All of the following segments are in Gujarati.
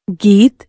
ગીત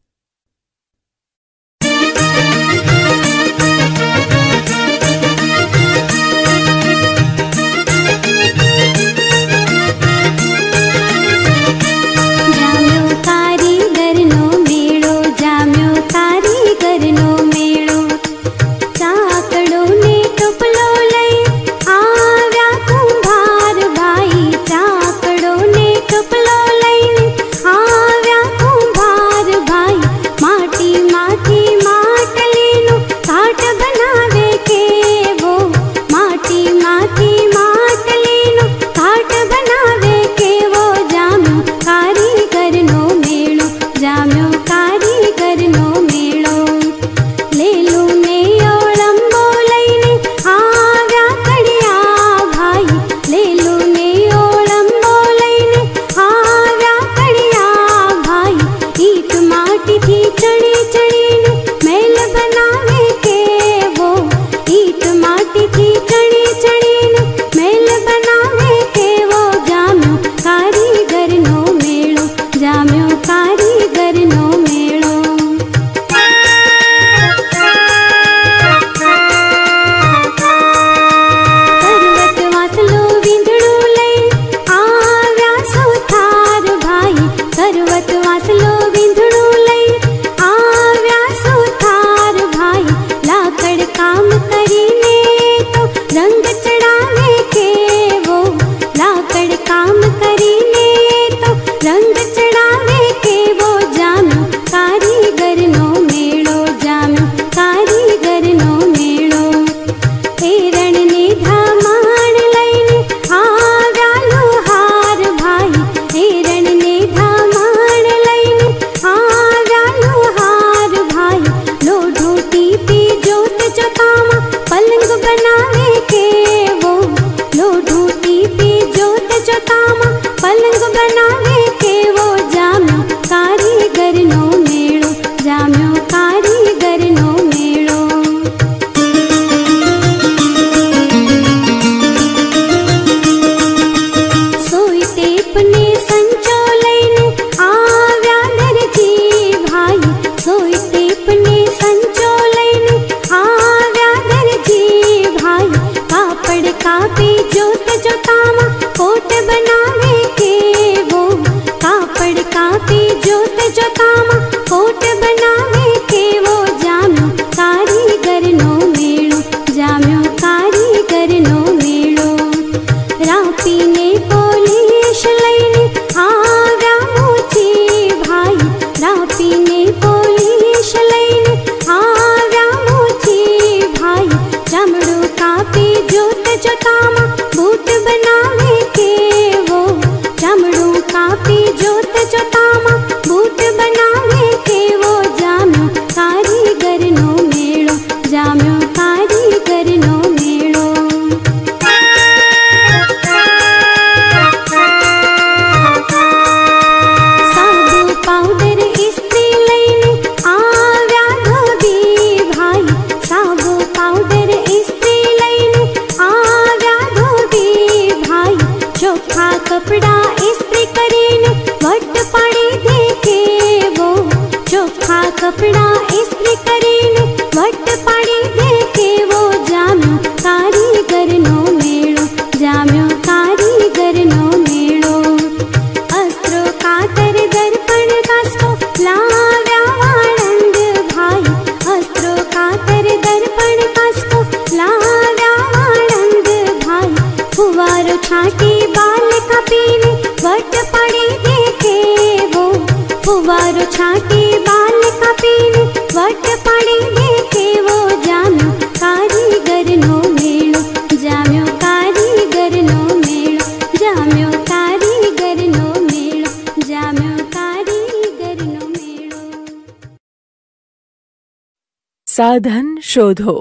સાધન શોધો.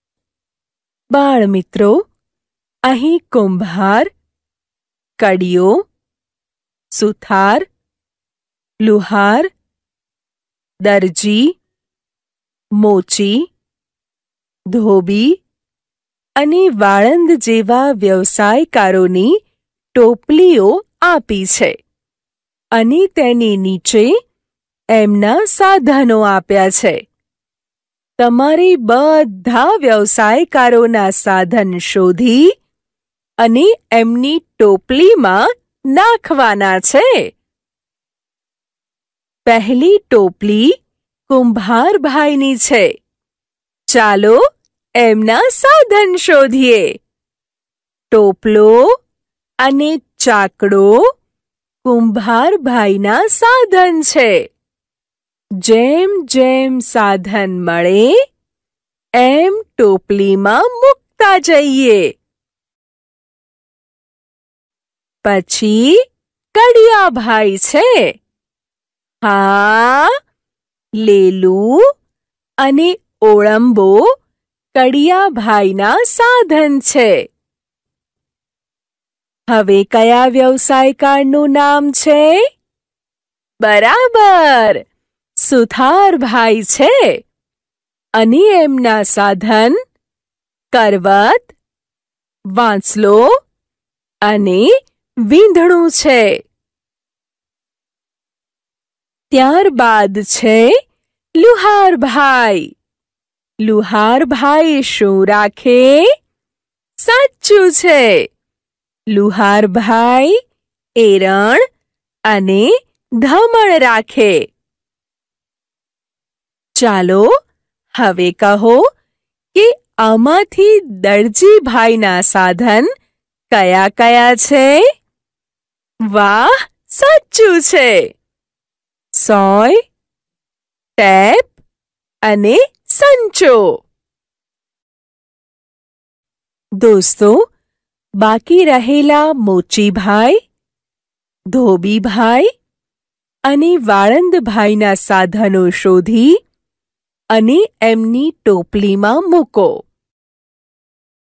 બાળ મિત્રો, અહીં કુંભાર, કડીઓ, સુથાર, લુહાર, દરજી, મોચી, ધોબી અને વાળંદ જેવા વ્યવસાયકારોની ટોપલીઓ આપી છે અને તેની નીચે એમના સાધનો આપ્યા છે. તમારે બધા વ્યવસાયકારોના સાધન શોધી અને એમની ટોપલીમાં નાખવાના છે. પહેલી ટોપલી કુંભારભાઈની છે. ચાલો એમના સાધન શોધીએ. ટોપલો અને ચાકડો કુંભારભાઈના સાધન છે. જેમ જેમ સાધન મળે એમ ટોપલીમાં મૂકતા જઈએ. પછી કડિયાભાઈ છે. હા, લેલું અને ઓળંબો કડિયાભાઈના સાધન છે. હવે કયા વ્યવસાયકારનું નામ છે? બરાબર, સુથારભાઈ છે. અને એમના સાધન કરવત, વાંસલો અને વીંધણું છે. ત્યારબાદ છે લુહારભાઈ. લુહારભાઈ શું રાખે? સાચું છે, લુહારભાઈ એરણ અને ધમણ રાખે. ચાલો હવે કહો કે આમાંથી દરજીભાઈના સાધન કયા કયા છે? વાહ, સાચું છે, સોય, ટેપ અને સંચો. દોસ્તો, બાકી રહેલા મોચીભાઈ, ધોબીભાઈ અને વાળંદભાઈના સાધનો શોધી અને એમની ટોપલીમાં મૂકો.